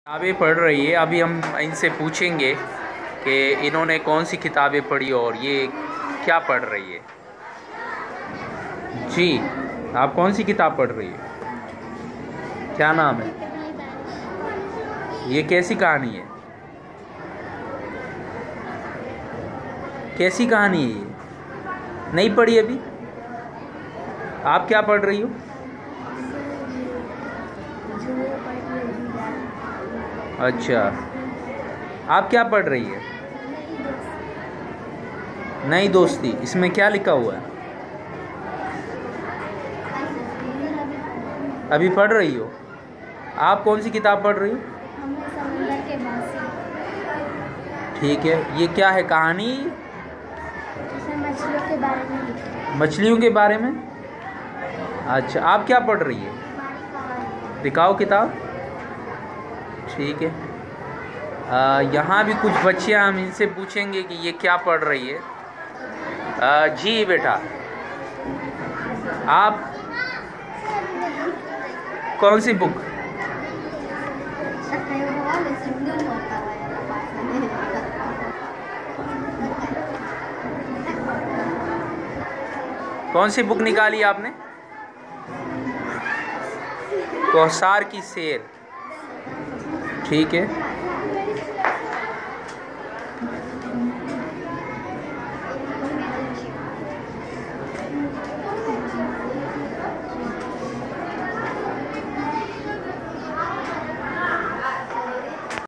किताबें पढ़ रही है। अभी हम इनसे पूछेंगे कि इन्होंने कौन सी किताबें पढ़ी और ये क्या पढ़ रही है। जी, आप कौन सी किताब पढ़ रही है? क्या नाम है? ये कैसी कहानी है? कैसी कहानी है ये? नहीं पढ़ी अभी? आप क्या पढ़ रही हो? अच्छा, आप क्या पढ़ रही है? नई दोस्ती। इसमें क्या लिखा हुआ है? अभी पढ़ रही हो? आप कौन सी किताब पढ़ रही हो? समुंदर के बासी। ठीक है, ये क्या है कहानी? मछलियों के बारे में लिखा है। मछलियों के बारे में। अच्छा, आप क्या पढ़ रही है? दिखाओ किताब। ठीक है, यहाँ भी कुछ बच्चियाँ, हम इनसे पूछेंगे कि ये क्या पढ़ रही है। जी बेटा, आप कौन सी बुक? कौन सी बुक निकाली आपने? कौसार की शेर। ठीक है।